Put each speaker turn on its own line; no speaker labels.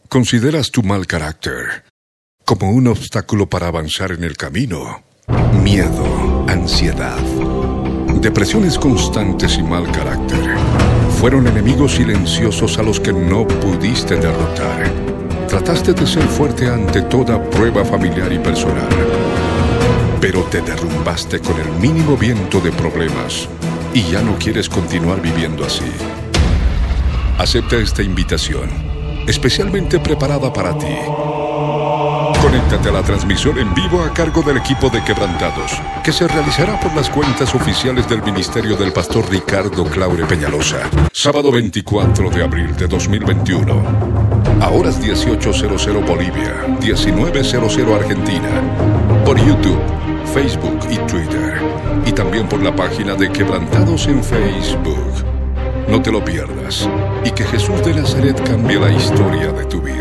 ¿Consideras tu mal carácter como un obstáculo para avanzar en el camino? Miedo, ansiedad, depresiones constantes y mal carácter fueron enemigos silenciosos a los que no pudiste derrotar. Trataste de ser fuerte ante toda prueba familiar y personal, pero te derrumbaste con el mínimo viento de problemas y ya no quieres continuar viviendo así. Acepta esta invitación, especialmente preparada para ti. Conéctate a la transmisión en vivo a cargo del equipo de Quebrantados, que se realizará por las cuentas oficiales del Ministerio del Pastor Ricardo Claure Peñalosa, sábado 24 de abril de 2021, a horas 18:00 Bolivia, 19:00 Argentina, por YouTube, Facebook y Twitter, y también por la página de Quebrantados en Facebook. No te lo pierdas, y que Jesús de Nazaret cambie la historia de tu vida.